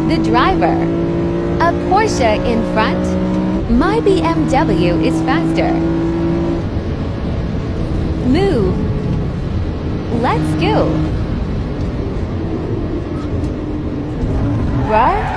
The driver. A Porsche in front? My BMW is faster. Move. Let's go. Roar.